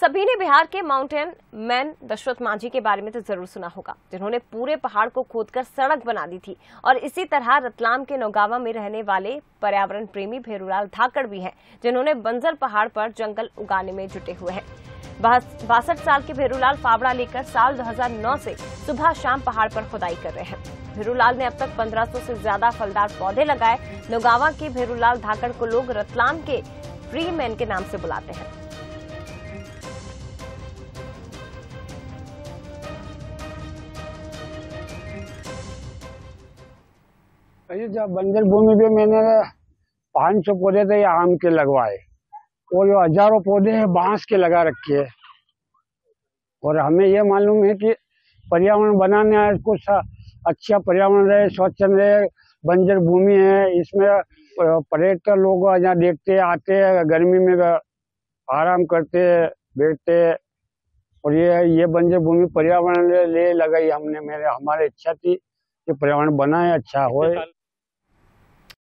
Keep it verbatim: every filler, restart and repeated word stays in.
सभी ने बिहार के माउंटेन मैन दशरथ मांझी के बारे में तो जरूर सुना होगा, जिन्होंने पूरे पहाड़ को खोदकर सड़क बना दी थी। और इसी तरह रतलाम के नौगावा में रहने वाले पर्यावरण प्रेमी भेरूलाल धाकड़ भी हैं, जिन्होंने बंजर पहाड़ पर जंगल उगाने में जुटे हुए हैं। बासठ साल के भेरूलाल फावड़ा लेकर साल दो हज़ार नौ से सुबह शाम पहाड़ पर खुदाई कर रहे हैं। भेरूलाल ने अब तक पंद्रह सौ से ज्यादा फलदार पौधे लगाए। नौगावा के भेरूलाल धाकड़ को लोग रतलाम के ट्री मैन के नाम से बुलाते हैं। जब बंजर भूमि पे मैंने पाँच सौ पौधे थे आम के लगवाए और ये हजारों पौधे बांस के लगा रखे हैं। और हमें ये मालूम है कि पर्यावरण बनाने आए, कुछ अच्छा पर्यावरण रहे, स्वच्छ रहे। बंजर भूमि है, इसमें पर्यटक लोग यहाँ देखते आते हैं, गर्मी में आराम करते बैठते। और ये ये बंजर भूमि पर्यावरण ले लगाई हमने। मेरे हमारी इच्छा थी कि पर्यावरण बनाए, अच्छा हो।